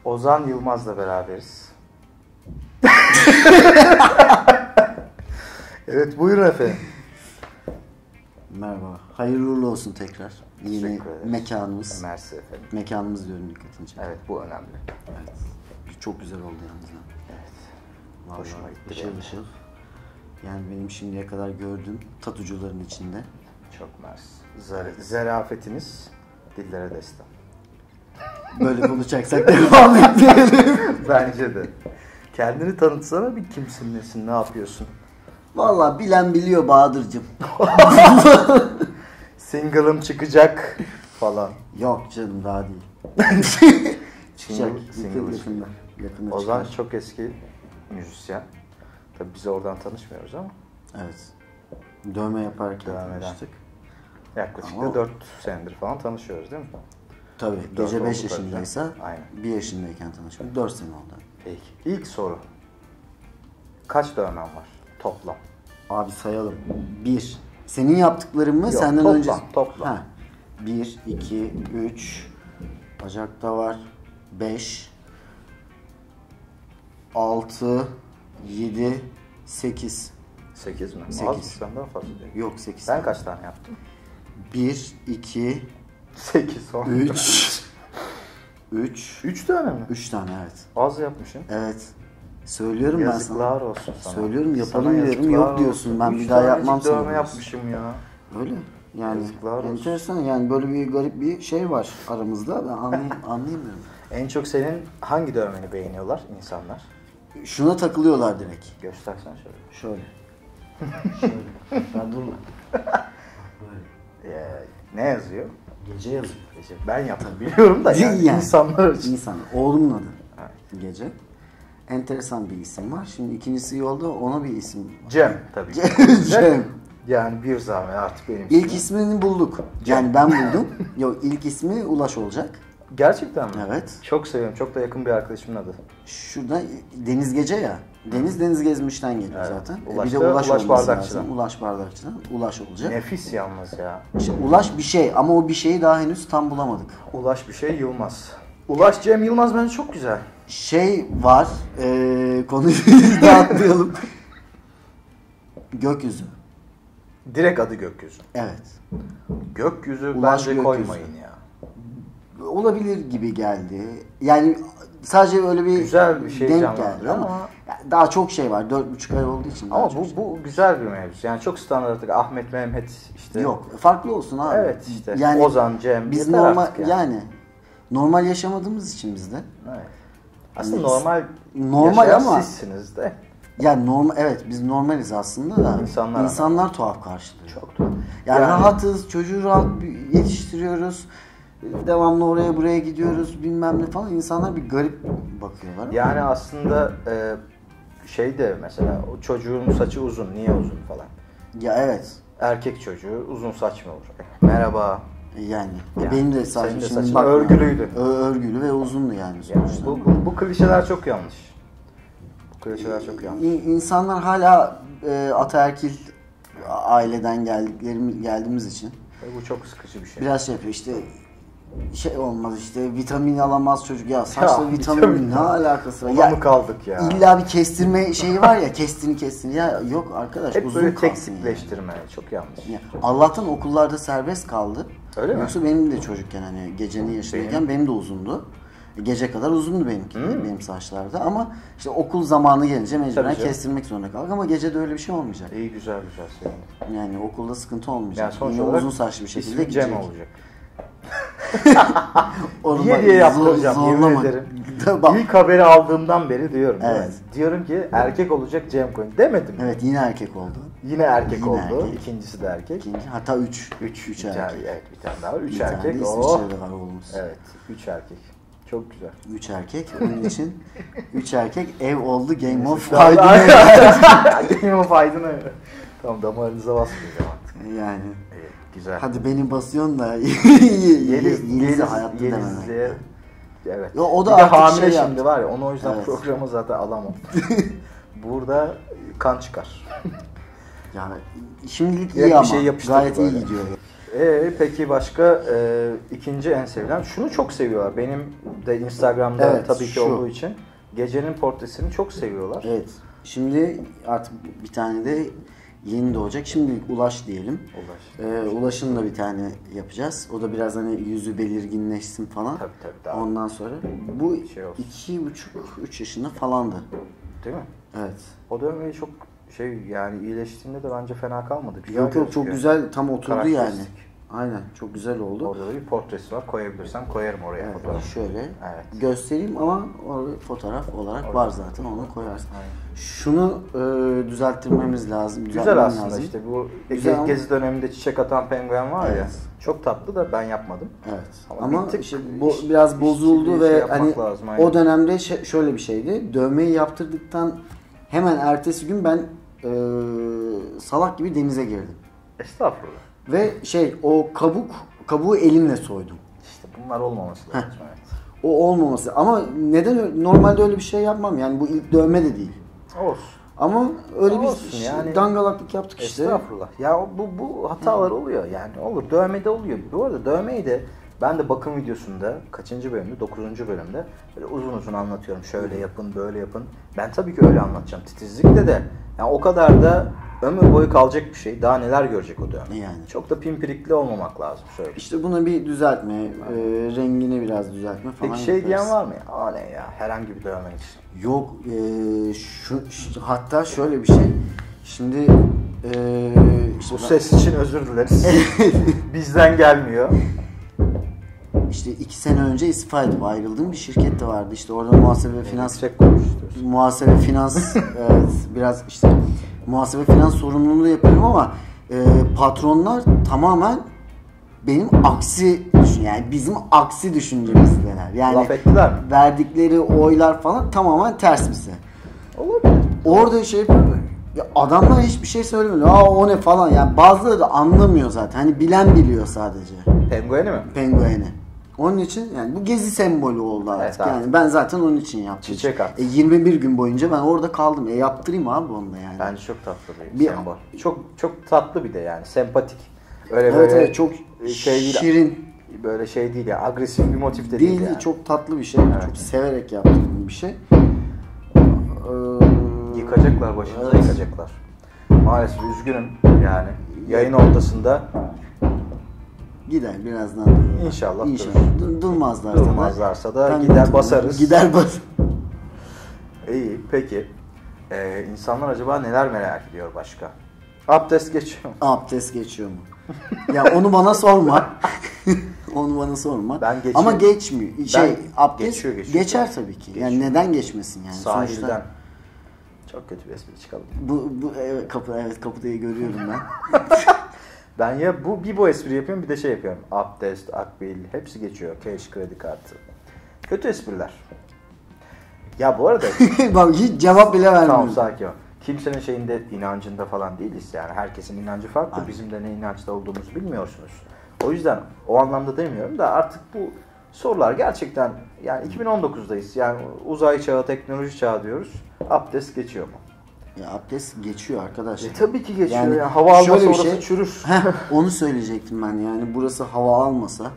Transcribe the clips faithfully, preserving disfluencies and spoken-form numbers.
Ozan Yılmaz'la beraberiz. Evet, buyurun efendim. Merhaba. Hayırlı uğurlu olsun tekrar. Yine mekanımız. Mersi efendim. Mekanımız diyorum dikkatince. Evet, bu önemli. Evet. Çok güzel oldu yalnız. Evet. Vallahi Hoşuma gitti. ışıl ışıl. Yani benim şimdiye kadar gördüğüm tatucuların içinde. Çok mersi. Zer- zerafetiniz dillere destan. Böyle konuşacaksak devam etmeyelim. Bence de. Kendini tanıtsana, bir kimsin, nesin, ne yapıyorsun? Vallahi bilen biliyor Bahadır'cığım. Single'ım çıkacak falan. Yok canım, daha değil. Çıkacak. Single, Yakın, single yakında. Yakında Ozan çıkar. çok eski müzisyen. Tabii biz oradan tanışmıyoruz ama. Evet. Dövme yaparken Dövmeden. tanıştık. Yaklaşık Ama- da dört senedir falan tanışıyoruz değil mi? Tabii. Dört Gece beş oldu yaşındaysa tabii. Aynen. bir yaşındayken tanıştık. dört sene oldu. Peki. İlk soru. Kaç dövmen var toplam? Abi sayalım. Bir. Senin yaptıkların mı? Yok, Senden toplam, önce. toplam. Ha. Bir, iki, üç. Bacakta var. Beş. Altı. Yedi. Sekiz. sekiz mi? Sekiz. Az mı? Senden fazla değil. Yok, sekiz. Sen kaç tane yaptın? Bir, iki, sekiz, on. üç. Üç. üç tane mi? Üç tane, evet. Az yapmışsın. Evet. Söylüyorum ben sana. Yazıklar olsun sana. Söylüyorum, yapalım Sana diyorum, yazıklar yok diyorsun. olsun. Ben Üç bir daha tanecik yapmam sana dövme diyorsun. yapmışım ya. Öyle. Yani Yazıklar olsun. enteresan, yani böyle bir garip bir şey var aramızda. Ben anlay anlayamıyorum. En çok senin hangi dövmeni beğeniyorlar insanlar? Şuna takılıyorlar direkt. Göstersen şöyle. Şöyle. Şöyle. Ben durma. Böyle. Ee, ne yazıyor? Gece yazıyor. Gece. Ben yaptım biliyorum da yani, Yani. insanlar için. İnsan. Oğlumun adı. Evet. Gece. Enteresan bir isim var. Şimdi ikincisi yolda, ona bir isim var. Cem tabii ki. Cem. Yani bir zahmet artık benim İlk ismim. ismini bulduk. Yani ben buldum. Yok, ilk ismi Ulaş olacak. Gerçekten mi? Evet. Çok seviyorum. Çok da yakın bir arkadaşımın adı. Şurada Deniz Gece ya. Deniz Deniz Gezmiş'ten geliyor Evet. zaten. E Ulaş bir de da Ulaş, Ulaş olması Bardakçı'dan. lazım. Ulaş Bardakçı'dan. Ulaş olacak. Nefis yalnız ya. İşte Ulaş bir şey ama o bir şeyi daha henüz tam bulamadık. Ulaş bir şey Yılmaz. Ulaş Cem Yılmaz bence çok güzel. Şey var, ee, konuyu dağıtmayalım. Gökyüzü. Direkt adı Gökyüzü. Evet. Gökyüzü Ulaş bence Gökyüzü. koymayın ya. Olabilir gibi geldi. Yani sadece öyle bir Güzel bir şey denk canlandırıyor geldi ama, ama- yani daha çok şey var. Dört buçuk ay olduğu için daha Ama çok bu şey. bu güzel bir mevzu. Yani çok standart Ahmet, Mehmet işte. Yok, farklı olsun abi. Evet işte. Yani Ozan, Cem. biz yeter normal artık yani. yani. normal yaşamadığımız için bizde. Evet. Aslında Yani normal normal yaşayan ama- sizsiniz de. Yani normal, evet biz normaliz aslında da İnsanlar insanlar tuhaf karşılıyor. Çok tuhaf. Yani, Yani- rahatız, çocuğu rahat yetiştiriyoruz. Devamlı oraya buraya gidiyoruz bilmem ne falan. İnsanlar bir garip bakıyorlar. Yani aslında e, şey de mesela o çocuğun saçı uzun, niye uzun falan. Ya evet. Erkek çocuğu uzun saç mı olur? Merhaba. Yani, Yani benim de senin saçım de şimdi saçın bakma. örgülüydü. Ö- örgülü ve uzundu yani Yani sonuçta. bu, bu, bu klişeler çok yanlış. Bu klişeler çok yanlış. İ- İnsanlar hala e, ataerkil aileden geldiklerimiz geldiğimiz için E, bu çok sıkıcı bir şey. biraz şey yapıyor işte, şey olmaz işte, vitamin alamaz çocuk ya, saçla Ya, vitamin, vitamin ne ya. alakası var? Ona Ya, mı kaldık ya? İlla bir kestirme şeyi var ya, kestini kestini ya, yok arkadaş, Hep uzun böyle kalsın teksikleştirme çok yanlış. ya. Allah'tan okullarda serbest kaldı. Öyle mi? Yoksa benim de çocukken hani gecenin yaşındayken benim, de uzundu. Gece kadar uzundu benimki, Hmm. benim saçlarda, ama işte okul zamanı gelince mecburen Tabii canım. kestirmek zorunda kaldık, ama gece de öyle bir şey olmayacak. İyi, güzel güzel sevindim. Yani okulda sıkıntı olmayacak. Yani sonuç Yine olarak uzun saçlı bir şekilde ismi Cem gidecek. olacak. Orada Diye diye zor- yaptıracağım yemin zorlama. ederim. Bak, İlk haberi aldığımdan beri diyorum. değil mi? Evet. Diyorum ki erkek olacak Cem koyun. Demedim mi? evet, yine erkek oldu. Yine erkek Yine oldu. erkek. İkincisi de erkek. İkinci, hatta üç. Üç, Üç bir tane- erkek. Evet, bir tane daha var. Üç Bir tane de erkek. Oh. İsviçre'de var oğlumuz. Evet. Üç erkek. Çok güzel. Üç erkek. Onun için üç erkek ev oldu Game of Aynen. Thrones. Game of Aydın'a. Tamam, damarınıza basmayacağım artık. Yani. Evet, güzel. Hadi beni basıyorsun da Yeliz, Yeliz'e Yeliz, hayatta Yeliz'e, dememek. evet. Yo, o da bir de artık hamile şey şimdi yaptı. var ya, onu o yüzden Evet. programa zaten alamam. Burada kan çıkar. Yani şimdilik Ya iyi bir ama şey yapıştırdı gayet iyi böyle. gidiyor. Ee, peki başka e, ikinci en sevilen, şunu çok seviyorlar. Benim de Instagram'da Evet, tabii ki şu. olduğu için gecenin portresini çok seviyorlar. Evet. Şimdi artık bir tane de yeni doğacak. Şimdilik Ulaş diyelim. Ulaş. Ee, Ulaş'ın da bir tane yapacağız. O da biraz hani yüzü belirginleşsin falan. Tabii tabii. Daha Ondan sonra bu şey olsun. iki buçuk üç yaşında falandı. Değil mi? Evet. O dönemeyi çok şey yani iyileştiğinde de bence fena kalmadı. Güzel Yok yok çok gözüküyor. güzel tam oturdu yani. Karakteristik. Aynen çok güzel oldu. Orada da bir portresi var. Koyabilirsem koyarım oraya Evet, fotoğrafı. şöyle Evet. göstereyim ama orada fotoğraf olarak Orada. var zaten onu koyarsın. Aynen. Şunu e, düzelttirmemiz lazım. Güzel düzeltmem aslında lazım. işte bu Güzel ge- ama- gezi döneminde çiçek atan penguen var ya. Evet. Çok tatlı da ben yapmadım. Evet. Ama Ama, bir tık işte bo- iş- biraz bozuldu işçiliği ve şey yapmak hani lazım, aynen. o dönemde şey- şöyle bir şeydi. Dövmeyi yaptırdıktan hemen ertesi gün ben e, salak gibi denize girdim. Estağfurullah. Ve şey o kabuk kabuğu elimle soydum. İşte bunlar olmaması lazım. Evet. O olmaması. Ama neden öyle- normalde öyle bir şey yapmam. Yani bu ilk dövme de değil. Olsun. Ama öyle bir Olsun şey- yani. dangalaklık yaptık işte. Estağfurullah. Ya o- bu bu hatalar oluyor yani. Olur. Dövmede oluyor. Bu arada dövmeyi de ben de bakım videosunda kaçıncı bölümde? dokuzuncu bölümde böyle uzun uzun anlatıyorum. Şöyle yapın, böyle yapın. Ben tabii ki öyle anlatacağım. Titizlikle de yani o kadar da ömür boyu kalacak bir şey. Daha neler görecek o dövme. Yani. Çok da pimpirikli olmamak lazım şöyle. İşte buna bir düzeltme, e, rengini biraz düzeltme falan. Peki şey yaparız. diyen var mı ya? Aa ne ya? Herhangi bir dövme için. Yok, e, şu, şu- hatta şöyle bir şey. Şimdi e, işte Bu ben- ses için özür dileriz. Bizden gelmiyor. işte iki sene önce istifa edip ayrıldığım bir şirket de vardı. İşte orada muhasebe ve finans Yüksek konuşuyoruz. muhasebe finans evet, biraz işte muhasebe finans sorumluluğu yapıyorum ama e, patronlar tamamen benim aksi düşün yani bizim aksi düşüncemizdeler. Yani Laf ettiler mi? verdikleri oylar falan tamamen ters bize. Olabilir. Orada şey yapıyor. Ya adamlar hiçbir şey söylemiyor. Aa o ne falan. Yani bazıları da anlamıyor zaten. Hani bilen biliyor sadece. Pengueni mi? Pengueni. Onun için yani bu gezi sembolü oldu artık. Evet, artık. Yani ben zaten onun için yaptım. Çiçek at. E, yirmi bir gün boyunca ben orada kaldım. E yaptırayım abi onu da yani. Bence çok tatlı bir, Bir- sembol. Çok çok tatlı bir de yani sempatik. Öyle evet böyle evet çok şey değil, şirin. böyle şey değil ya, agresif bir motif de Değil, değil, yani. çok tatlı bir şey. Evet. Çok severek yaptığım bir şey. Ee, Yıkacaklar başınıza, evet. yıkacaklar. Maalesef üzgünüm yani. Yayın ortasında Gider birazdan. dururlar. İnşallah İnşallah. durur. Dur- Durmazlarsa, Durmazlarsa da ben gider götürürüm. basarız. Gider bas. iyi. Peki ee, insanlar acaba neler merak ediyor başka? Abdest geçiyor mu? Abdest geçiyor mu? Ya onu bana sorma. Onu bana sorma. Ben geçiyor- Ama geçmiyor. Şey abdest geçiyor, geçiyor. geçer tabii ki. Yani Geçiyor. neden geçmesin yani? Sahilden. Sonuçta Çok kötü bir espri çıkalım. bu bu evet kapı evet kapıdayı görüyorum ben. Ben ya bu bir bu espri yapıyorum bir de şey yapıyorum. Abdest, akbil hepsi geçiyor. Cash, kredi kartı. Kötü espriler. Ya bu arada Bak hiç cevap bile vermiyorum. tamam sakin ol. Kimsenin şeyinde inancında falan değiliz yani. Herkesin inancı farklı. Aynen. Bizim de ne inançta olduğumuzu bilmiyorsunuz. O yüzden o anlamda demiyorum da artık bu sorular gerçekten yani iki bin on dokuzdayız. Yani uzay çağı, teknoloji çağı diyoruz. Abdest geçiyor mu? Ya abdest geçiyor arkadaşlar. E, tabii ki geçiyor Yani ya. Hava almasa şöyle bir orası şey- çürür. Heh, onu söyleyecektim ben yani. Burası hava almasa,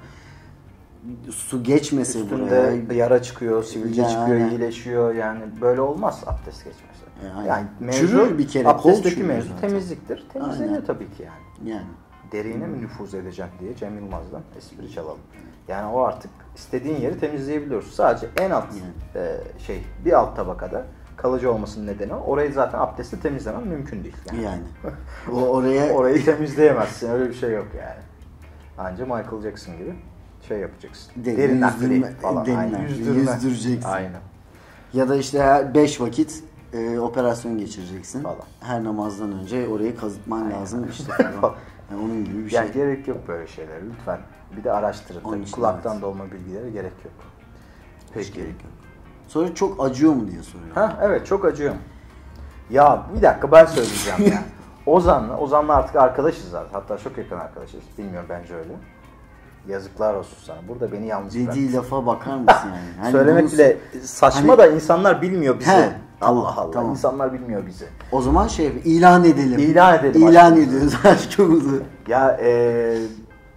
su geçmese Üstünde buraya. yara çıkıyor, sivilce Yani. çıkıyor, iyileşiyor. Yani böyle olmaz abdest geçmesi. Yani Yani mevzu, çürür bir kere, kol abdestteki çürür mevzu zaten. temizliktir. Temizleniyor Aynen. tabii ki yani. Yani. Deriğine mi nüfuz edeceğim diye Cem Yılmaz'dan espri çalalım. Yani o artık istediğin yeri temizleyebiliyorsun. Sadece en alt Yani. e, şey, bir alt tabakada kalıcı olmasının nedeni o. Orayı zaten abdestle temizlemen mümkün değil. Yani. Yani. O oraya Orayı temizleyemezsin. Öyle bir şey yok yani. Anca Michael Jackson gibi şey yapacaksın. Derin Derin nakli yüzdürme- falan. derin Aynen, nakli, yüzdürme. yüzdüreceksin. Aynen. ya da işte her beş vakit e, operasyon geçireceksin. Falan. Her namazdan önce orayı kazıtman Aynen. lazım işte falan. Yani onun gibi bir şey. Yani gerek yok böyle şeylere lütfen. Bir de araştırın. Onun Tabii için kulaktan evet. dolma bilgilere gerek yok. Hiç Peki. gerek yok. Sonra çok acıyor mu diye soruyor. Ha evet çok acıyorum. Ya bir dakika ben söyleyeceğim ya. Ozan'la, Ozan'la artık arkadaşız zaten. Hatta çok yakın arkadaşız. Bilmiyorum bence öyle. Yazıklar olsun sana. Burada beni yalnız bırak. Dediği lafa bakar mısın yani? Hani Söylemek bunu- bile saçma Hani- da insanlar bilmiyor bizi. He, Allah tamam, Allah. tamam. İnsanlar bilmiyor bizi. O zaman şey ilan edelim. İlan edelim İlan aşkımızı. ediyoruz aşkımızı. Ya eee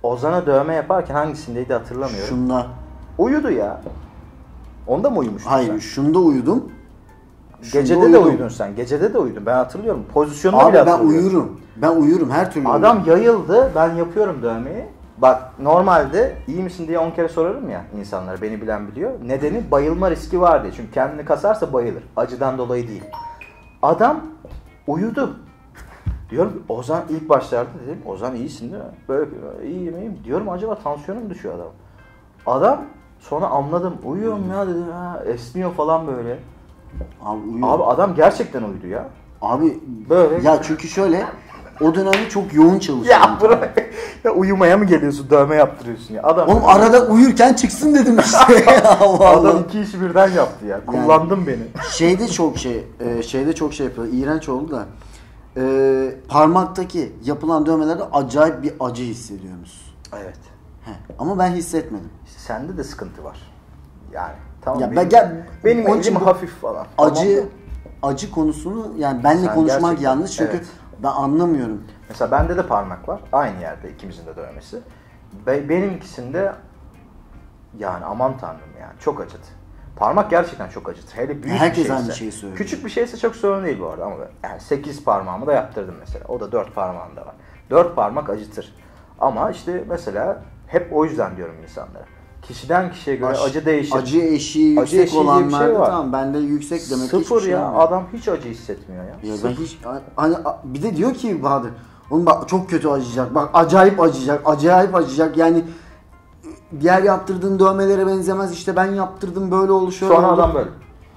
Ozan'a dövme yaparken hangisindeydi hatırlamıyorum. Şunda. Uyudu ya. Onda mı uyumuştun Hayır, sen? şunda uyudum. Şunda Gecede uyudum. de uyudun sen. Gecede de uyudun. Ben hatırlıyorum. Pozisyonunu Abi bile ben hatırlıyorum. uyurum. Ben uyurum her türlü. Adam uyurum. yayıldı. Ben yapıyorum dövmeyi. Bak normalde iyi misin diye on kere sorarım ya insanlara. Beni bilen biliyor. Nedeni bayılma riski var diye. Çünkü kendini kasarsa bayılır. Acıdan dolayı değil. Adam uyudu. Diyorum ki, Ozan ilk başlarda dedim. Ozan iyisin değil mi? Böyle iyiyim iyiyim. Diyorum acaba tansiyonum düşüyor adam. Adam sonra anladım. Uyuyorum ya dedi. Ha, esniyor falan böyle. Abi uyuyorum. Abi adam gerçekten uyudu ya. Abi Böyle. ya çünkü şöyle o dönemde çok yoğun çalışıyorum. Ya bırak. Ya uyumaya mı geliyorsun? Dövme yaptırıyorsun ya. Adam Oğlum arada uyurken çıksın dedim işte. Allah Allah. Adam iki işi birden yaptı ya. Kullandın beni. Şeyde çok şey, e, şeyde çok şey yapıyor. İğrenç oldu da. E, parmaktaki yapılan dövmelerde acayip bir acı hissediyorsunuz. Evet. He, ama ben hissetmedim. İşte sende de sıkıntı var. Yani tamam. Ya benim, ben gel- benim onun elim için bu hafif falan. Acı Tamam. acı konusunu yani benle Sen konuşmak gerçekten- yanlış çünkü evet. ben anlamıyorum. Mesela bende de parmak var. Aynı yerde ikimizin de dövmesi. Be- benimkisinde yani aman tanrım yani çok acıdı. Parmak gerçekten çok acıtır. Hele büyük Herkes bir şeyse. aynı şeyi söylüyor. Küçük bir şeyse çok sorun değil bu arada ama yani sekiz parmağımı da yaptırdım mesela. O da dört parmağımda var. dört parmak acıtır. Ama işte mesela hep o yüzden diyorum insanlara. Kişiden kişiye göre Baş- acı değişir. Acı eşiği Acı yüksek eşiği diye bir şey olanlarda var. tamam bende yüksek demek Sıfır hiçbir şey ya. olmuyor. Adam hiç acı hissetmiyor ya. Ya ben Sıfır. hiç hani bir de diyor ki Bahadır oğlum bak çok kötü acıyacak. Bak acayip acıyacak. Acayip acıyacak. Yani diğer yaptırdığın dövmelere benzemez. İşte ben yaptırdım böyle oldu şöyle Sonra oldu. adam böyle.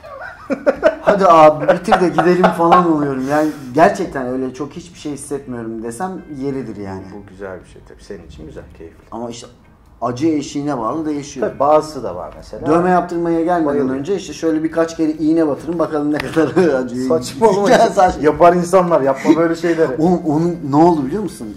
Hadi abi bitir de gidelim falan oluyorum. Yani gerçekten öyle çok hiçbir şey hissetmiyorum desem yeridir yani. Bu güzel bir şey tabii. Senin için güzel, keyifli. Ama işte acı eşiğine bağlı değişiyor. Tabii bazısı da var mesela. Dövme yaptırmaya gelmeden Bayılıyorum. önce işte şöyle birkaç kere iğne batırın bakalım ne kadar acıyor. Saçmalama. Ya saç- Yapar insanlar. Yapma böyle şeyleri. Oğlum onun ne oldu biliyor musun?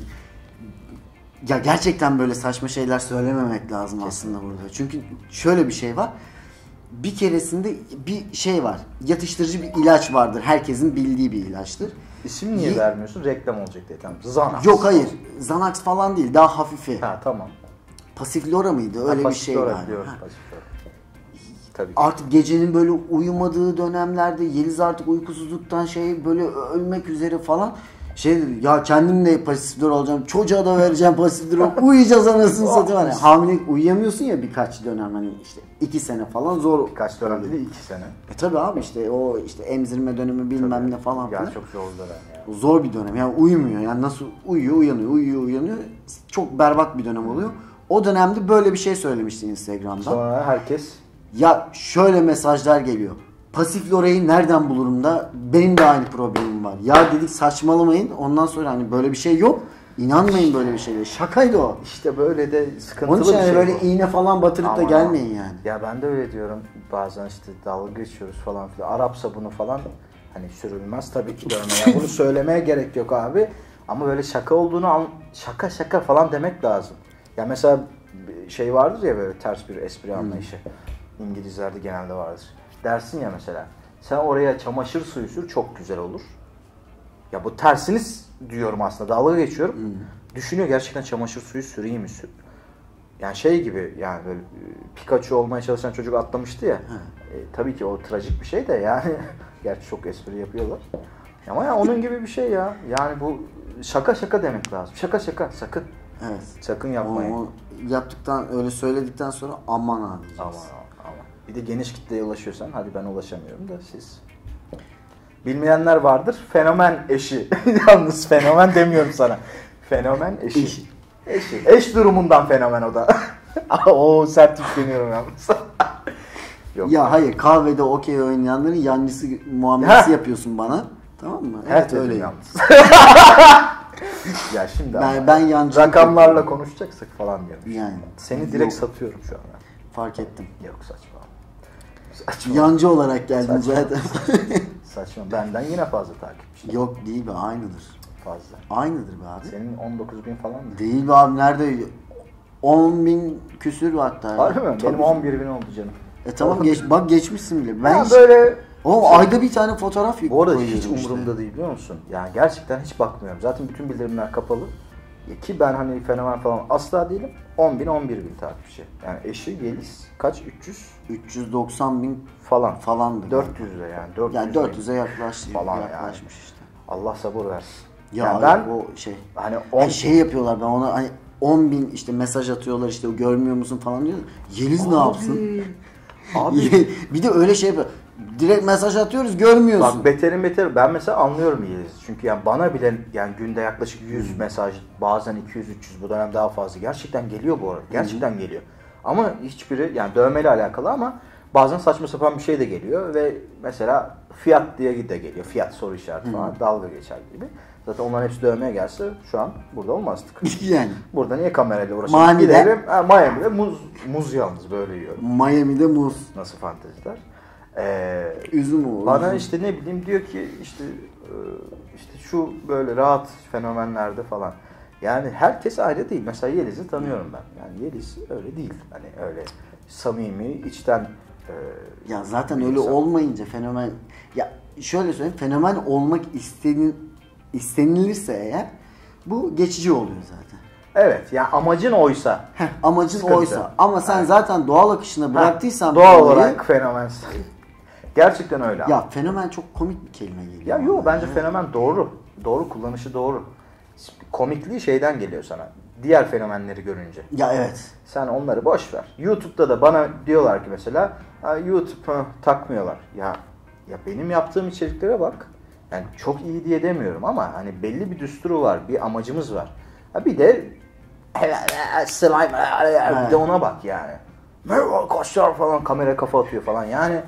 Ya gerçekten böyle saçma şeyler söylememek lazım aslında burada. Çünkü şöyle bir şey var. Bir keresinde bir şey var. Yatıştırıcı bir ilaç vardır. Herkesin bildiği bir ilaçtır. İsim niye Ye- vermiyorsun? Reklam olacak diye tamam. Xanax. Yok hayır. Xanax falan değil. Daha hafifi. Ha tamam. Pasiflora mıydı? Öyle Ha, bir şey Pasiflora var. biliyoruz, Ha. Pasiflora. Tabii ki. Artık gecenin böyle uyumadığı dönemlerde Yeliz artık uykusuzluktan şey böyle ölmek üzere falan şey dedi ya kendim de pasiflor olacağım çocuğa da vereceğim pasiflor uyuyacağız anasını satayım hani hamilelik uyuyamıyorsun ya birkaç dönem hani işte iki sene falan zor. Kaç dönem dedi? İki sene. E tabi abi işte o işte emzirme dönemi bilmem Tabii. ne falan Ya filan. çok zor dönem ya. Zor bir dönem yani uyumuyor yani nasıl uyuyor uyanıyor uyuyor uyanıyor çok berbat bir dönem oluyor. O dönemde böyle bir şey söylemişti Instagram'da. Sonra herkes Ya şöyle mesajlar geliyor. Pasiflora'yı nereden bulurum da benim de aynı problemim var. Ya dedik saçmalamayın. Ondan sonra hani böyle bir şey yok. İnanmayın böyle bir şeye. Şakaydı o. işte böyle de sıkıntılı Onun için bir hani şey böyle bu. iğne falan batırıp da Aman gelmeyin yani. Ya ben de öyle diyorum. Bazen işte dalga geçiyoruz falan filan. Arap sabunu falan hani sürülmez tabii ki dövmeye. Bunu söylemeye gerek yok abi. Ama böyle şaka olduğunu an- şaka şaka falan demek lazım. Ya mesela şey vardır ya böyle ters bir espri anlayışı. İngilizlerde genelde vardır. Dersin ya mesela sen oraya çamaşır suyu sür çok güzel olur. Ya bu tersini diyorum aslında dalga geçiyorum. Düşünüyor gerçekten çamaşır suyu süreyim mi sür? Yani şey gibi yani böyle Pikachu olmaya çalışan çocuk atlamıştı ya. E, tabii ki o trajik bir şey de yani. Gerçi çok espri yapıyorlar. Ama ya onun gibi bir şey ya. Yani bu şaka şaka demek lazım. Şaka şaka sakın. Evet. Sakın yapmayın. O, o yaptıktan öyle söyledikten sonra aman abi diyeceğiz. Aman aman. Bir de geniş kitleye ulaşıyorsan hadi ben ulaşamıyorum da siz. Bilmeyenler vardır. Fenomen eşi. Yalnız fenomen demiyorum sana. Fenomen eşi. Eşi. Eşi. Eş durumundan fenomen o da. Oo sert yükleniyorum yalnız. Yok. Ya hayır kahvede okey oynayanların yancısı muamelesi Ha. yapıyorsun bana. Tamam mı? Evet Evet öyle. yalnız. Ya şimdi Ben, ama ben yancı rakamlarla konuşacaksak falan diyorum. Yani. Seni direkt Yok. satıyorum şu an. Fark ettim. Yok saçma. Saçma. Yancı olarak geldin Saçma. zaten. Saçma. Benden yine fazla takipçi. Yok değil be aynıdır. Fazla. Aynıdır be abi. Senin on dokuz bin falan mı? Değil be abi nerede? on bin küsür var hatta. ya. Harbi mi? Tabii. Benim on bir bin oldu canım. E tamam geç, bak geçmişsin bile. Ben Ben hiç, böyle... o ayda bir tane fotoğraf yük Bu arada koyuyorum hiç umurumda işte. değil biliyor musun? Yani gerçekten hiç bakmıyorum. Zaten bütün bildirimler kapalı. Ki ben hani fenomen falan asla değilim. on bin on bir bin takipçi. Yani eşi Yeliz kaç? üç yüz üç yüz doksan bin falan. falandı. dört yüz'e yani. dört yüz yani dört yüz'e yaklaştı falan yaklaşmış yani. işte. Allah sabır versin. Ya yani ben o şey. Hani on... yani şey yapıyorlar, ben ona hani on bin işte mesaj atıyorlar, işte görmüyor musun falan diyor. Yeliz abi, ne yapsın? Abi bir de öyle şey yapıyor. Direkt mesaj atıyoruz, görmüyorsun. Bak beterin beteri. Ben mesela anlıyorum Yeliz'i. Çünkü yani bana bile yani günde yaklaşık yüz hmm. mesaj, bazen iki yüz üç yüz, bu dönem daha fazla. Gerçekten geliyor bu arada. Gerçekten hmm. geliyor. Ama hiçbiri yani dövmeyle alakalı ama bazen saçma sapan bir şey de geliyor ve mesela fiyat diye de geliyor. Fiyat soru işareti falan, hmm. dalga geçer gibi. Zaten onların hepsi dövmeye gelse şu an burada olmazdık. Yani. Burada niye kamerayla uğraşıyoruz? Miami'de, ha, Miami'de muz, muz yalnız böyle yiyorum. Miami'de muz. Nasıl fanteziler? Ee, üzüm o. Bana üzüm. işte ne bileyim diyor ki işte işte şu böyle rahat fenomenlerde falan. Yani herkes ayrı değil. Mesela Yeliz'i tanıyorum ben. Yani Yeliz öyle değil. Hani öyle samimi, içten e, ya zaten öyle insan. Olmayınca fenomen, ya şöyle söyleyeyim, fenomen olmak istenin, istenilirse eğer bu geçici oluyor zaten. Evet, yani amacın oysa. Heh, amacın sıkıntı. Oysa. Ama sen evet. zaten doğal akışına bıraktıysan doğal olarak fenomensin. Gerçekten öyle. Ya abi. Fenomen çok komik bir kelime geliyor. Ya yok, bence yani. Fenomen doğru. Doğru kullanışı doğru. Komikliği şeyden geliyor sana. Diğer fenomenleri görünce. Ya evet. Sen onları boş ver. YouTube'da da bana diyorlar ki mesela YouTube hı, takmıyorlar. Ya ya benim yaptığım içeriklere bak. Yani çok iyi diye demiyorum ama hani belli bir düsturu var, bir amacımız var. Ha bir de slime bir de ona bak yani. Koşar falan, kamera kafa atıyor falan yani.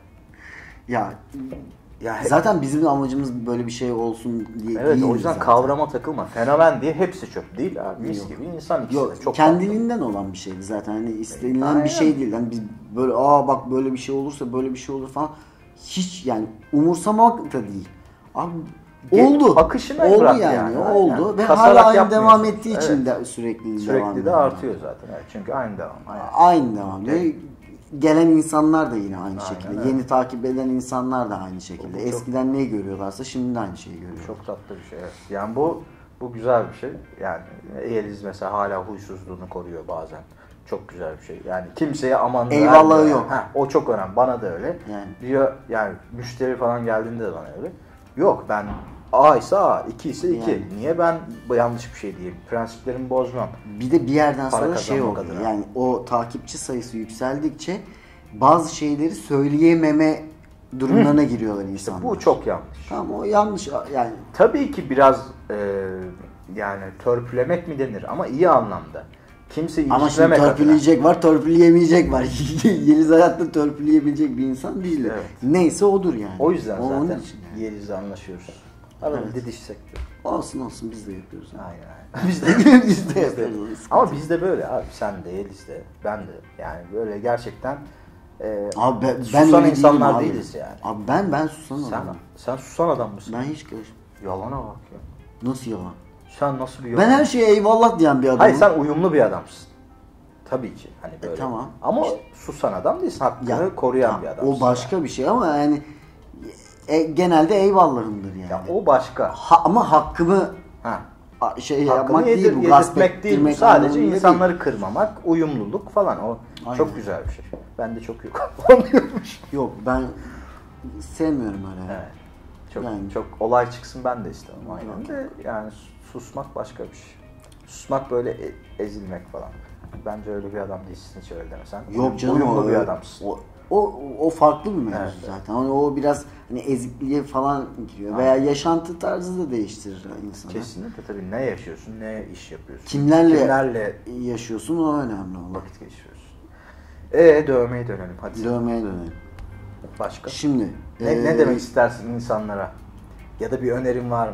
Ya ya zaten bizim amacımız böyle bir şey olsun diye evet, değil. O yüzden zaten. Kavrama takılma. Fenomen diye hepsi çöp değil abi. Mis gibi insan ikisi Yok, de. Çok kendiliğinden tatlı. Olan bir şeydi zaten. Hani istenilen Aynen. bir şey değil. Hani biz böyle aa bak böyle bir şey olursa böyle bir şey olur falan. Hiç yani umursamak da değil. Abi oldu. Akışına oldu bırak yani. yani. Oldu yani. ve hala aynı devam ettiği evet. için de sürekli, sürekli devam de artıyor zaten. Evet. Çünkü aynı devam. Aynı, aynı devam. Evet. Gelen insanlar da yine aynı Aynen, şekilde. evet. Yeni takip eden insanlar da aynı şekilde. Bu Eskiden çok, neyi görüyorlarsa şimdi de aynı şeyi görüyorlar. Çok tatlı bir şey. Evet. Yani bu bu güzel bir şey. Yani Yeliz mesela hala huysuzluğunu koruyor bazen. Çok güzel bir şey. Yani kimseye aman eyvallahı yok. Heh, o çok önemli. Bana da öyle. Yani. Diyor yani müşteri falan geldiğinde de bana öyle. Yok ben A ise A, iki ise iki. Yani. Niye ben yanlış bir şey diyeyim? Prensiplerimi bozmam. Bir de bir yerden Para sonra şey oluyor. Adına. Yani o takipçi sayısı yükseldikçe bazı şeyleri söyleyememe durumlarına Hı. giriyorlar insanlar. İşte bu çok yanlış. Tamam, o yanlış yani. Tabii ki biraz e, yani törpülemek mi denir ama iyi anlamda. Kimse ama şimdi törpüleyecek adına. Var, törpüleyemeyecek var. Yeliz hayatta törpüleyebilecek bir insan değil. Evet. Neyse odur yani. O yüzden o zaten için yani. Yeliz'le anlaşıyoruz. Arada evet. didişsek de. Olsun olsun, biz de yapıyoruz. Yani. Aynen. Biz de biz de yapıyoruz. Ama biz de böyle abi, sen de Yeliz de ben de yani böyle gerçekten e, abi ben, susan ben insanlar abi. değiliz yani. Abi ben ben susan sen, adam. Sen susan adam mısın? Ben hiç karışmam. Yalana bak ya. Nasıl yalan? Sen nasıl bir yalan? Ben her şeye eyvallah diyen bir adamım. Hayır, sen uyumlu bir adamsın. Tabii ki hani böyle. E, tamam. Ama işte, susan adam değilsin. Hakkını ya, koruyan ya, bir adamsın. O başka yani. Bir şey ama yani e, genelde eyvallahımdır yani. Ya o başka. Ha, ama hakkımı ha. şey hakkını yapmak yedir, değil bu, gasp değil bu. Sadece insanları değil. Kırmamak, uyumluluk falan o Aynen. Çok güzel bir şey. Ben de çok yok anlıyormuş. Yok, ben sevmiyorum öyle. Evet. Çok yani. Çok olay çıksın ben de istemem aynen de yani susmak başka bir şey. Susmak böyle e- ezilmek falan. Bence öyle bir adam değilsin, hiç öyle demesen. Yok canım, uyumlu o, bir adamsın. O, o, o farklı bir mevzu evet, zaten. Evet. O biraz hani ezikliğe falan giriyor. Aynen. Veya yaşantı tarzı da değiştirir insanı. Kesinlikle tabii. Ne yaşıyorsun, ne iş yapıyorsun. Kimlerle, Kimlerle yaşıyorsun, o önemli olan. Vakit geçiriyorsun. Eee dövmeye dönelim hadi. Dövmeye dönelim. Başka? Şimdi. Ne, ee, ne demek istersin insanlara? Ya da bir önerin var mı?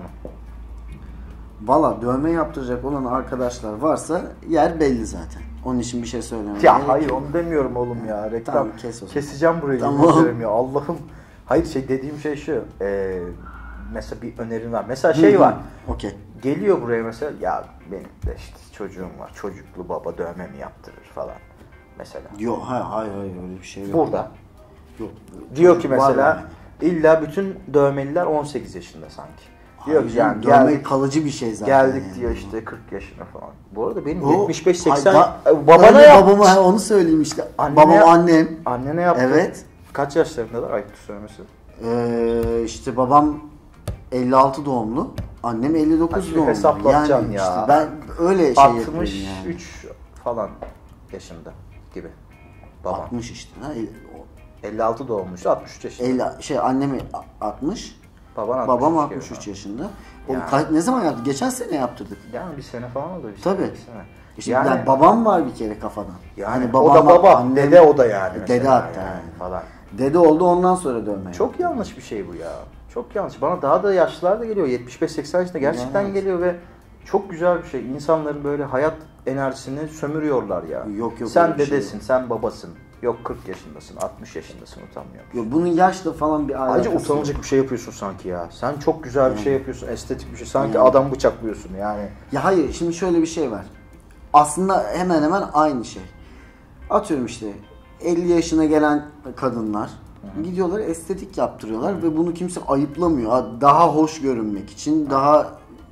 Valla dövme yaptıracak olan arkadaşlar varsa yer belli zaten. Onun için bir şey söylemem. Ya hayır onu demiyorum oğlum ya. Reklam tamam, kes keseceğim burayı. Tamam. Ya Allah'ım. Hayır şey dediğim şey şu. E, mesela bir önerin var. Mesela şey Hı-hı. var. Okay. Geliyor buraya mesela ya benim de işte çocuğum var. Çocuklu baba dövme mi yaptırır falan. Mesela. Yok hayır hayır hayır öyle bir şey yok. Burada. Yok. Diyor ki mesela yani. illa bütün dövmeliler on sekiz yaşında sanki. Diyor Hayır, ki yani dövme geldik, kalıcı bir şey zaten. geldik yani. diyor işte kırk yaşına falan. Bu arada benim O- yetmiş beş seksen Ay, ba- babana öyle yapmış. babama onu söyleyeyim işte. Annene Babam yap- annem. Annene yaptı. Evet. Kaç yaşlarındalar ayıptır söylemesi? Ee, işte babam elli altı doğumlu. Annem elli dokuz Hadi doğumlu. hesaplatacaksın Yani ya. işte ben öyle şey yapıyorum altmış yani. üç falan yaşında gibi. Babam. altmış işte. Ha, elli altı doğumluş, altmış üç yaşında. elli, şey annemi altmış. Baban altmış Babam üç altmış üç gibi. yaşında. O Yani. ka- ne zaman yaptı? Geçen sene yaptırdık. Yani bir sene falan oldu. Bir Tabii. Sene, bir sene. İşte yani, yani babam var bir kere kafadan. yani Hani o babam da var, baba, annem- dede o da yani. Dede mesela hatta yani yani. falan. Dede oldu ondan sonra dövme. Çok yanlış bir şey bu ya. Çok yanlış. Bana daha da yaşlılar da geliyor. yetmiş beş seksen yaşında gerçekten Yani. geliyor ve çok güzel bir şey. İnsanların böyle hayat enerjisini sömürüyorlar ya. Yok, yok, sen öyle bir şey dedesin, sen babasın. Yok kırk yaşındasın, altmış yaşındasın utanmıyor. Yok, bunun yaşla falan bir alakası Ayrıca yok. utanılacak bir şey yapıyorsun sanki ya. Sen çok güzel bir Yani. şey yapıyorsun, estetik bir şey. Sanki Yani. adam bıçaklıyorsun yani. Ya hayır, şimdi şöyle bir şey var. Aslında hemen hemen aynı şey. Atıyorum işte elli yaşına gelen kadınlar Hı-hı. gidiyorlar estetik yaptırıyorlar Hı-hı. ve bunu kimse ayıplamıyor. Daha hoş görünmek için, Hı-hı. daha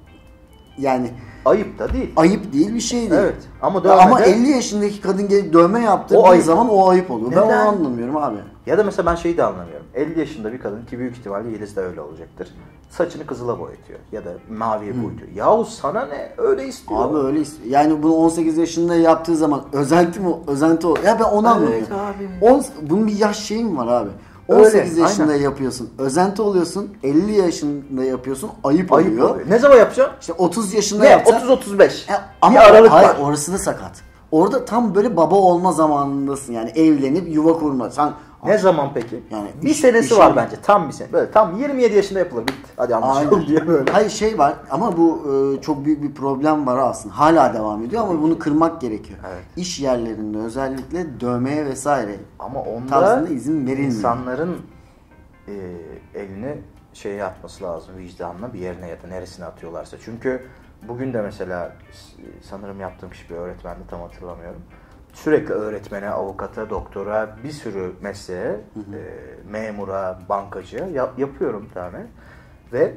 yani ayıp da değil. Ayıp değil bir şey değil. Evet. Ama dövmede, ama de, elli yaşındaki kadın gelip dövme yaptırdığı zaman o ayıp oluyor. Neden? Ben onu anlamıyorum abi. Ya da mesela ben şeyi de anlamıyorum. elli yaşında bir kadın ki büyük ihtimalle Yeliz de öyle olacaktır. Saçını kızıla boyatıyor ya da maviye hmm. boyutuyor. Yahu sana ne? Öyle istiyor. Abi öyle istiyor. Yani bunu on sekiz yaşında yaptığı zaman özenti mi? Özenti o. Ya ben onu evet, anlamıyorum. on, bunun bir yaş şeyi mi var abi? on sekiz öyle, yaşında aynen. yapıyorsun. Özenti oluyorsun. elli yaşında yapıyorsun. Ayıp, ayıp oluyor. oluyor. Ne zaman yapacaksın? İşte otuz yaşında ne? yapsan. otuz otuz beş. Ya, ama bir aralık hayır, var. Orası da sakat. Orada tam böyle baba olma zamanındasın. Yani evlenip yuva kurma. Sen ne zaman peki? Yani bir iş, senesi işin... var bence. Tam bir sene. Böyle tam yirmi yedi yaşında yapılır. Bitti. Hadi anlaşalım diye böyle. Hayır şey var ama bu e, çok büyük bir problem var aslında. Hala devam ediyor ama bunu kırmak gerekiyor. Evet. İş yerlerinde özellikle dövmeye vesaire ama onda tarzında izin verilmiyor. İnsanların e, elini şeye atması lazım. Vicdanına bir yerine ya da neresine atıyorlarsa. Çünkü bugün de mesela sanırım yaptığım kişi bir öğretmendi, tam hatırlamıyorum. Sürekli öğretmene, avukata, doktora, bir sürü mesleğe, hı hı. E, memura, bankacıya yap, yapıyorum tane. Ve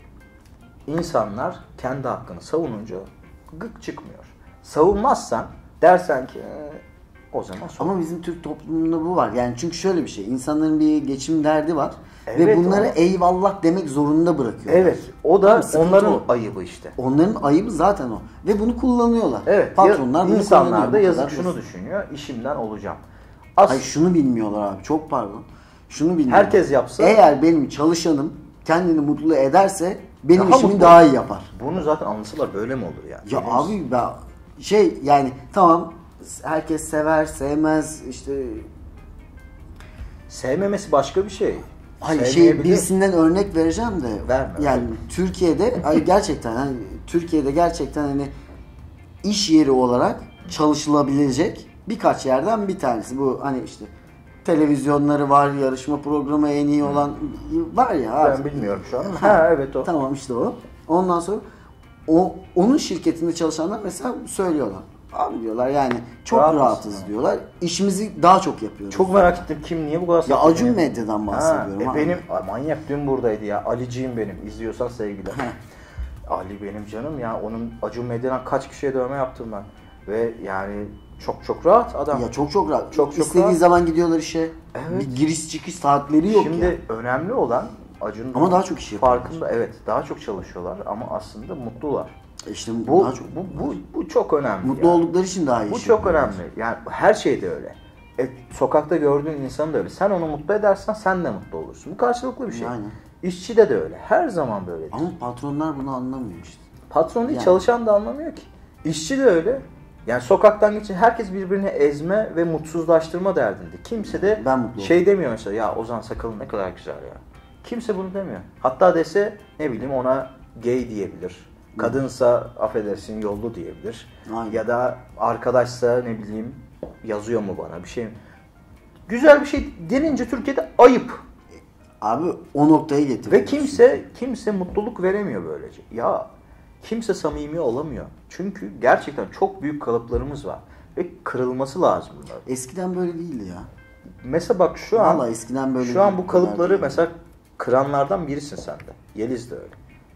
insanlar kendi hakkını savununca gık çıkmıyor. Savunmazsan dersen ki e, o zaman sonra. Ama bizim Türk toplumunda bu var. Yani çünkü şöyle bir şey. İnsanların bir geçim derdi var. Evet, ve bunları ama... eyvallah demek zorunda bırakıyorlar. Evet. O da tamam, onların o. ayıbı işte. Onların ayıbı zaten o. Ve bunu kullanıyorlar. Evet. Patronlar bunu insanlar da yazık şunu basit. düşünüyor. İşimden olacağım. As- Hayır şunu bilmiyorlar abi. Çok pardon. Şunu bilmiyorlar. Herkes yapsa. Eğer benim çalışanım kendini mutlu ederse benim daha işimi mutlu. daha iyi yapar. Bunu zaten anlasalar böyle mi olur yani? Ya Bilmiyoruz. abi ben şey yani tamam herkes sever sevmez işte. Sevmemesi başka bir şey. Hayır şey birisinden örnek vereceğim de. Verme. Yani öyle. Türkiye'de ay gerçekten hani Türkiye'de gerçekten hani iş yeri olarak çalışılabilecek birkaç yerden bir tanesi. Bu hani işte televizyonları var, yarışma programı en iyi olan var ya. Ben artık. bilmiyorum şu an. Ha evet o. Tamam işte o. Ondan sonra o onun şirketinde çalışanlar mesela söylüyorlar. Abi diyorlar yani çok Rahat rahatız mısın? diyorlar. İşimizi daha çok yapıyoruz. Çok merak ettim kim niye bu kadar Ya Acun Medya'dan bahsediyorum. Ha, e benim manyak dün buradaydı ya. Aliciğim benim. İzliyorsan sevgiler. Ali benim canım ya. Onun Acun Medya'dan kaç kişiye dövme yaptım ben. Ve yani çok çok rahat adam. Ya çok çok rahat. Çok çok İstediği rahat. zaman gidiyorlar işe. Evet. Bir giriş çıkış saatleri yok Şimdi ya. önemli olan Acun'un ama daha çok iş yapıyorlar. Farkında evet. Daha çok çalışıyorlar ama aslında mutlular. İşte bu, daha çok, bu, bu, bu çok önemli. Mutlu yani. oldukları için daha iyi. Bu çok önemli. Yani her şeyde öyle. E, sokakta gördüğün insan da öyle. Sen onu mutlu edersen sen de mutlu olursun. Bu karşılıklı bir şey. Aynen. İşçide de öyle. Her zaman böyledir. Ama patronlar bunu anlamıyor işte. Patron değil, yani. çalışan da anlamıyor ki. İşçi de öyle. Yani sokaktan geçin herkes birbirini ezme ve mutsuzlaştırma derdinde. Kimse de şey oldum. demiyor mesela ya Ozan sakalın ne kadar güzel ya. Kimse bunu demiyor. Hatta dese ne bileyim ona gay diyebilir. Kadınsa affedersin yollu diyebilir. Aynen. Ya da arkadaşsa ne bileyim yazıyor mu bana bir şey mi? Güzel bir şey denince Türkiye'de ayıp. Abi o noktaya getiriyor. Ve kimse kimse mutluluk veremiyor böylece. Ya kimse samimi olamıyor. Çünkü gerçekten çok büyük kalıplarımız var. Ve kırılması lazım bunlar. Eskiden böyle değildi ya. Mesela bak şu an eskiden böyle şu an bu kalıpları mesela kıranlardan birisin sen de. Yeliz de öyle.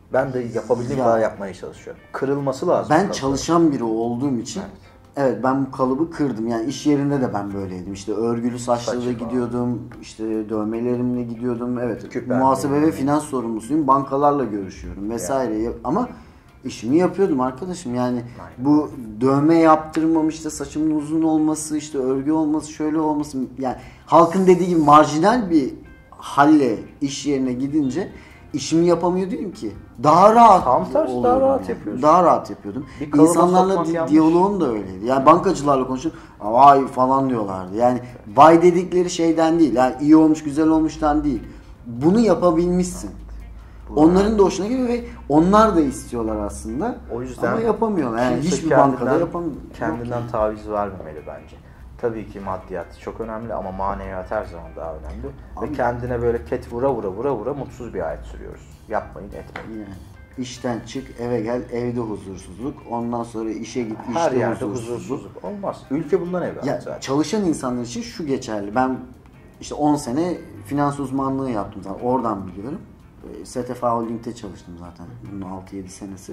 Ben de yapabildiğim Ya. kadar yapmaya çalışıyorum. Kırılması lazım. Ben kalıbın. çalışan biri olduğum için Evet. evet ben bu kalıbı kırdım. Yani iş yerinde de ben böyleydim. İşte örgülü saçlarla Saçı gidiyordum. İşte dövmelerimle gidiyordum. Evet. Küpen, Muhasebe ve yani. finans sorumlusuyum. Bankalarla görüşüyorum vesaire. Ama işimi yapıyordum arkadaşım. Yani Aynen. bu dövme yaptırmam, işte saçımın uzun olması, işte örgü olması, şöyle olması, yani halkın dediği gibi marjinal bir halle iş yerine gidince işimi yapamıyor değilim ki. Daha rahat Tam tersi, oluyorum daha rahat yani. yapıyorsun. Daha rahat yapıyordum. Bir kalıba İnsanlarla sokmak di- yanlış. diyaloğum da öyleydi. Yani bankacılarla konuşup vay falan diyorlardı. Yani vay dedikleri şeyden değil. Yani iyi olmuş, güzel olmuştan değil. Bunu yapabilmişsin. Onların da hoşuna gidiyor ve onlar da istiyorlar aslında. O yüzden ama yapamıyorlar. Yani kimse hiçbir bankada kendinden- yapamıyor. Kendinden taviz vermemeli bence. Tabii ki maddiyat çok önemli ama maneviyat her zaman daha önemli. Abi- Ve kendine böyle ket vura vura vura vura mutsuz bir hayat sürüyoruz. Yapmayın, etmeyin. Yani işten çık, eve gel, evde huzursuzluk. Ondan sonra işe git, işte Her yerde huzursuzluk. huzursuzluk olmaz. Ülke bundan evvel Ya zaten. çalışan insanlar için şu geçerli. Ben işte on sene finans uzmanlığı yaptım zaten. Oradan biliyorum. E, S T F Holding'de çalıştım zaten. Bunun altı yedi senesi.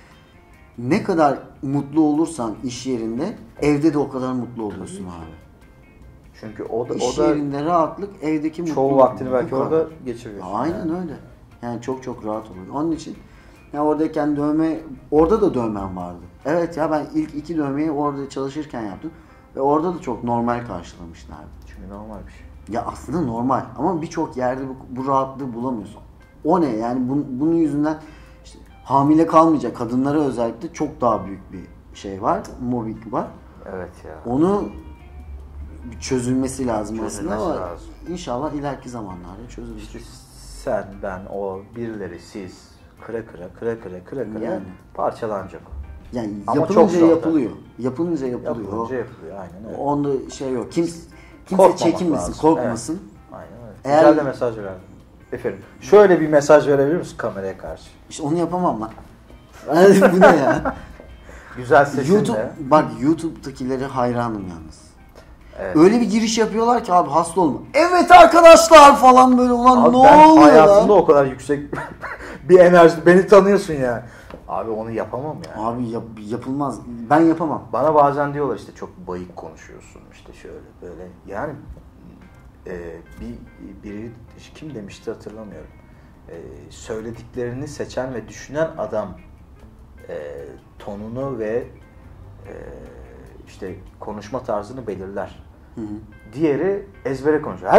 Ne kadar mutlu olursan iş yerinde, evde de o kadar mutlu oluyorsun abi. Çünkü o da, İş o da yerinde rahatlık, evdeki mutluluk. çoğu vaktini belki Bu kadar. orada geçiriyorsun. Aynen yani. öyle. Yani çok çok rahat oluyor. Onun için ya oradayken dövme, orada da dövmem vardı. Evet ya ben ilk iki dövmeyi orada çalışırken yaptım. Ve orada da çok normal karşılamışlardı. Çünkü normal bir şey. Ya aslında normal ama birçok yerde bu, bu rahatlığı bulamıyorsun. O ne yani bunun, bunun yüzünden işte hamile kalmayacak kadınlara özellikle çok daha büyük bir şey var. Mobbing var. Evet ya. Onu bir çözülmesi lazım Çözülmesi aslında ama lazım. inşallah ileriki zamanlarda çözülür. İşte sen, ben, o, birileri, siz kıra kıra kıra kıra kıra kıra Yani. parçalanacak o. Yani Ama yapılınca çok zor yapılıyor. Yapılınca yapılıyor. Yapılınca yapılıyor, aynen öyle. Onda şey yok. Kimse, kimse Korkmamak çekinmesin, lazım. korkmasın. Evet. Aynen öyle. Eğer- Güzel de mesaj verdin. Efendim, şöyle bir mesaj verebilir misin kameraya karşı? İşte onu yapamam lan. Bu ne ya? Güzel sesinle. YouTube, bak YouTube'dakileri hayranım yalnız. Evet. Öyle bir giriş yapıyorlar ki abi hasta olma. Evet arkadaşlar falan böyle ulan Abi ne ben oluyor hayatımda lan? o kadar yüksek bir enerji, beni tanıyorsun ya. Abi onu yapamam yani. Abi yap, yapılmaz. Ben yapamam. Bana bazen diyorlar işte çok bayık konuşuyorsun işte şöyle böyle. Yani e, bir biri kim demişti hatırlamıyorum. E, söylediklerini seçen ve düşünen adam e, tonunu ve e, işte konuşma tarzını belirler. Hı hı. Diğeri ezbere konuşuyor.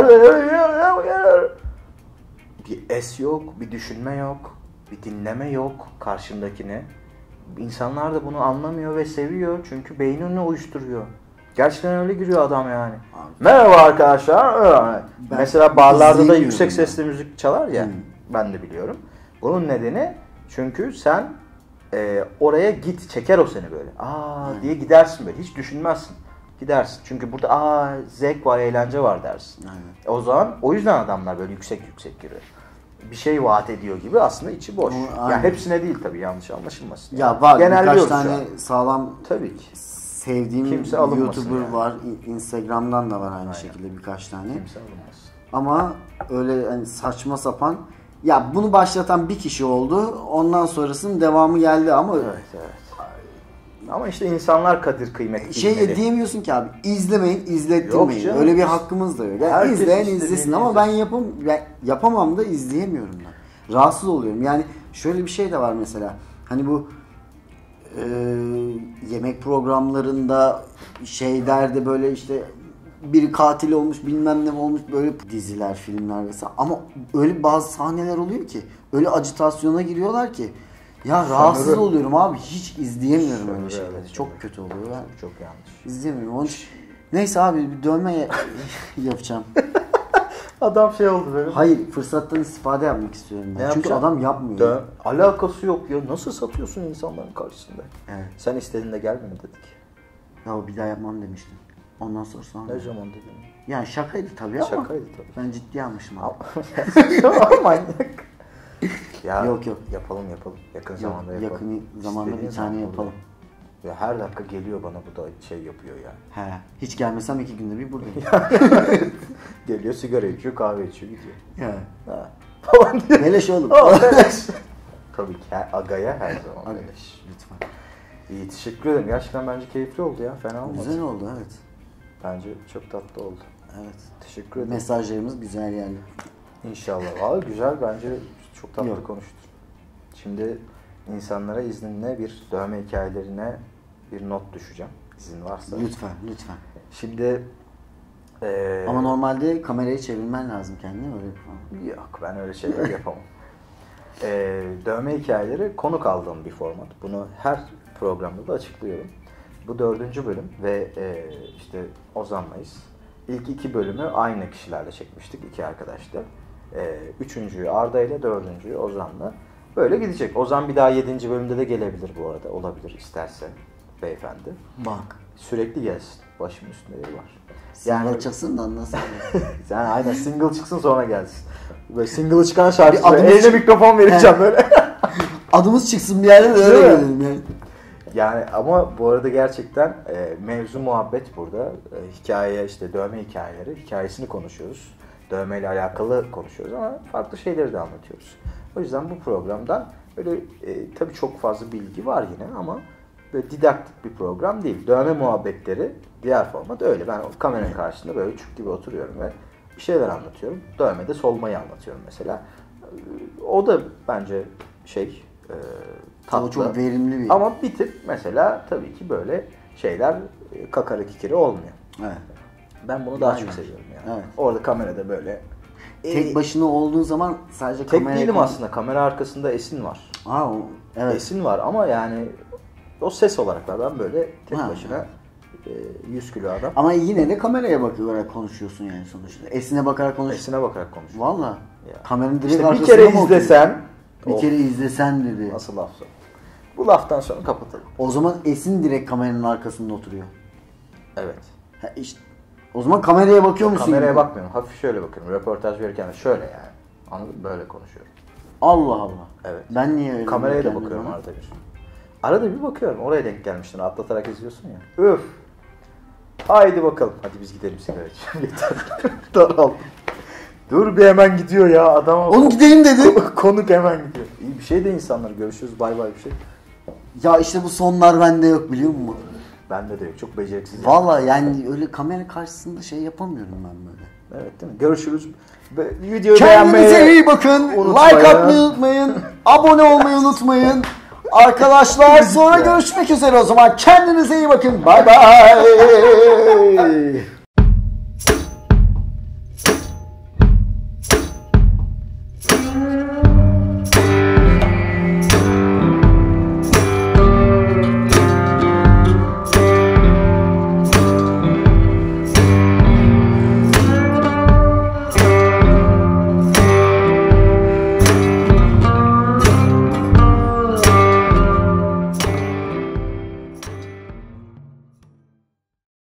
Bir es yok, bir düşünme yok, bir dinleme yok karşındakine. İnsanlar da bunu anlamıyor ve seviyor çünkü beynini uyuşturuyor. Gerçekten öyle giriyor adam yani. Abi. Merhaba arkadaşlar. Ben Mesela barlarda da izleyemiyorum yüksek ya. sesli müzik çalar ya. Hmm. Ben de biliyorum. Bunun nedeni çünkü sen e, oraya git, çeker o seni böyle. Aa Hmm. diye gidersin böyle. Hiç düşünmezsin. Gidersin. Çünkü burada aa zevk var, eğlence var dersin. Aynen. O zaman o yüzden adamlar böyle yüksek yüksek giriyor. Bir şey vaat ediyor gibi aslında içi boş. O, Ya aynen. hepsine değil tabii, yanlış anlaşılmasın. Ya var birkaç Genelliyoruz şu an. tane sağlam Tabii ki. sevdiğim Kimse alınmasın YouTuber yani. var. Instagram'dan da var aynı Aynen. şekilde birkaç tane. Kimse alınmasın. Ama öyle hani saçma sapan ya bunu başlatan bir kişi oldu. Ondan sonrasının devamı geldi ama Evet evet. Ama işte insanlar kadir kıymet şey bilmeli. diyemiyorsun ki abi izlemeyin, izlettirmeyin. Yok canım. Öyle bir hakkımız da yok. Yani Herkes izleyen istediğini izlesin ama ben izlesin. yapam ben yapamam da izleyemiyorum da. Rahatsız oluyorum. Yani şöyle bir şey de var mesela. Hani bu e, yemek programlarında şeylerde böyle işte biri katil olmuş bilmem ne olmuş böyle diziler, filmler vesaire. Ama öyle bazı sahneler oluyor ki öyle acitasyona giriyorlar ki ya rahatsız Sömürü. oluyorum abi. Hiç izleyemiyorum Sömürü, öyle şeyleri. evet, Çok sömürü. kötü oluyor. Ben Çok yanlış. izleyemiyorum. Onun için- Neyse abi bir dövme ya- yapacağım. Adam şey oldu böyle. Hayır fırsattan istifade yapmak istiyorum ben. Ne Çünkü yapacaksın? adam yapmıyor. Dö- Alakası yok ya. Nasıl satıyorsun insanların karşısında? Evet. Sen istediğinde gelme mi dedik. Ya bir daha yapmam demiştim. Ondan sonra sonra. Ne zaman dedim? Yani şakaydı tabii ama. Şakaydı tabii. Ben ciddiye almışım abi. Manyak. Ya, Yok, yok. Yapalım yapalım. Yakın Yok, zamanda yapalım. yakın zamanda İstediğin bir tane zaman yapalım. buradayım. Ya her dakika geliyor bana bu da şey yapıyor ya. He. Hiç gelmesem iki günde bir buradayım. Geliyor sigara içiyor, kahve içiyor, gidiyor. ya. Ha. Falan diye. Beleş oğlum. Aa, beleş. Tabii ki her, Aga'ya her zaman. Aga, öyle. lütfen. İyi, teşekkür ederim. Gerçekten bence keyifli oldu ya. Fena olmadı. Güzel oldu, evet. Bence çok tatlı oldu. Evet. Teşekkür ederim. Mesajlarımız güzel yani. İnşallah. Valla güzel, bence çok tatlı Yok. konuştuk. Şimdi insanlara izninle bir dövme hikayelerine bir not düşeceğim. İzin varsa. Lütfen, lütfen. Şimdi ee, Ama normalde kamerayı çevirmen lazım kendine, öyle yapalım. yok, ben öyle şeyler yapamam. ee, dövme hikayeleri konuk aldığım bir format. Bunu her programda da açıklıyorum. Bu dördüncü bölüm ve e, işte Ozan'layız. İlk iki bölümü aynı kişilerle çekmiştik, iki arkadaşla. E, üçüncüyü Arda ile, dördüncüyü Ozan'la. Böyle gidecek. Ozan bir daha yedinci bölümde de gelebilir bu arada. Olabilir isterse beyefendi. Bak. Sürekli gelsin. Başımın üstünde yeri var. Yani Yani çıksın da nasıl? sen aynen single çıksın sonra gelsin. Böyle single'ı çıkan şarkısı. Bir adımız Eline çık- mikrofon vereceğim böyle. Adımız çıksın bir yerde de Değil öyle mi? gelelim yani. Yani ama bu arada gerçekten e, mevzu muhabbet burada. E, hikaye, işte dövme hikayeleri, hikayesini konuşuyoruz. Dövmeyle alakalı konuşuyoruz ama farklı şeyleri de anlatıyoruz. O yüzden bu programdan böyle e, tabii çok fazla bilgi var yine ama böyle didaktik bir program değil. Dövme muhabbetleri diğer format öyle. Ben o kameranın karşısında böyle çük gibi oturuyorum ve bir şeyler anlatıyorum. Dövmede solmayı anlatıyorum mesela. E, o da bence şey e, tatlı. O çok verimli bir. Ama bir tık mesela tabii ki böyle şeyler e, kakara kikiri olmuyor. Evet. Ben bunu daha Aynen. çok seviyorum yani. Evet. Orada kamerada böyle. Tek e, başına olduğun zaman sadece tek kameraya değilim konu- aslında. Kamera arkasında Esin var. Aa, o- evet. Esin var ama yani o ses olarak var. Ben böyle tek Ha, başına e, yüz kilo adam. Ama yine de kameraya bakarak konuşuyorsun yani sonuçta. Esine bakarak konuş. Esine bakarak konuşuyor. Valla. Ya. Kameranın direkt İşte bir arkasında kere mı oturuyor? izlesen. Bir Of, kere izlesen dedi. nasıl lafsa. Bu laftan sonra kapatalım. O zaman Esin direkt kameranın arkasında oturuyor. Evet. Ha işte. O zaman kameraya bakıyor musun? Kameraya gibi? bakmıyorum. Hafif şöyle bakıyorum. Röportaj verirken de şöyle yani. Anladın mı? Böyle konuşuyorum. Allah Allah. Evet. Ben niye öyle Kameraya da kendime bakıyorum bana? arada bir. Arada bir bakıyorum. Oraya denk gelmiştin. Atlatarak izliyorsun ya. Öf. Haydi bakalım. Hadi biz gidelim sigara içelim. Yeter. Tamam. Dur bir, hemen gidiyor ya adama. Oğlum gidelim dedi. Konuk hemen gidiyor. İyi bir şey de insanlar. Görüşürüz. Bay bay bir şey. Ya işte bu sonlar bende yok biliyor musun? Bende de yok. Çok beceriksiz. Valla yani öyle kamera karşısında şey yapamıyorum ben böyle. Evet değil mi? Görüşürüz. Be- videoyu beğenmeyi Kendinize iyi bakın. unutmayın. Like atmayı unutmayın. Abone olmayı unutmayın. Arkadaşlar sonra görüşmek üzere o zaman. Kendinize iyi bakın. Bay bay.